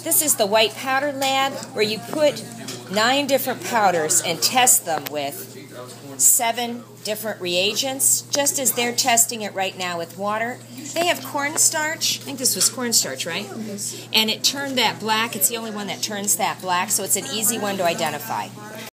This is the white powder lab where you put 9 different powders and test them with 7 different reagents, just as they're testing it right now with water. They have cornstarch. I think this was cornstarch, right? And it turned that black. It's the only one that turns that black, so it's an easy one to identify.